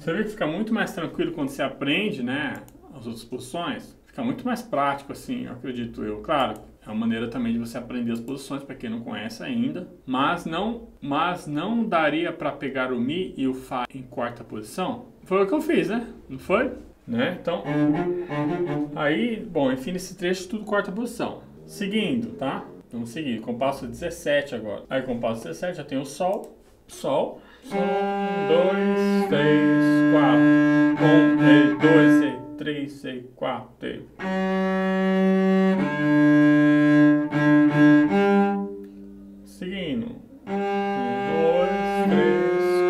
Você vê que fica muito mais tranquilo quando você aprende, né, as outras posições. Fica muito mais prático, assim, eu acredito eu. Claro, é uma maneira também de você aprender as posições, para quem não conhece ainda. Mas não daria para pegar o Mi e o Fá em quarta posição? Foi o que eu fiz, né? Não foi? Né? Então, aí, bom, enfim, nesse trecho tudo quarta posição. Seguindo, tá? Vamos seguir. Compasso 17 agora. Aí, compasso 17, já tem o Sol. Sol. Sol. 1, 2, 3, 4. 1, 2, 3, 6, 4. Seguindo. 1, 2, 3,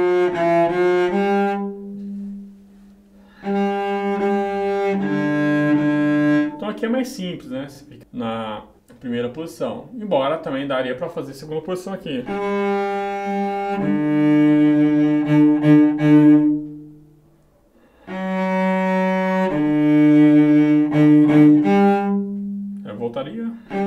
4. Então aqui é mais simples, né? Você fica na primeira posição. Embora também daria para fazer segunda posição aqui. Eu voltaria.